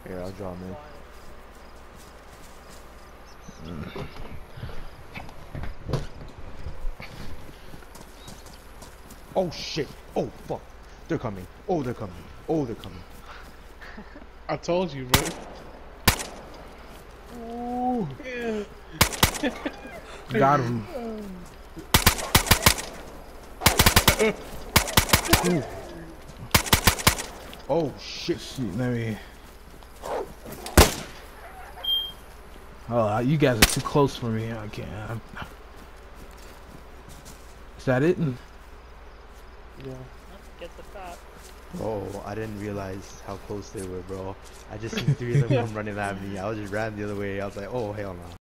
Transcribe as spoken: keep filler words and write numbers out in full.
Yeah, I'll draw man. Mm. Oh shit! Oh fuck! They're coming! Oh, they're coming! Oh, they're coming! I told you, bro. Ooh! Yeah. Got him. Ooh. Oh shit! Shit, let me. Oh, you guys are too close for me. I can't. I'm... Is that it? Yeah. Get the top. Oh, I didn't realize how close they were, bro. I just seen three of them come running at me. I was just ran the other way. I was like, oh hell no.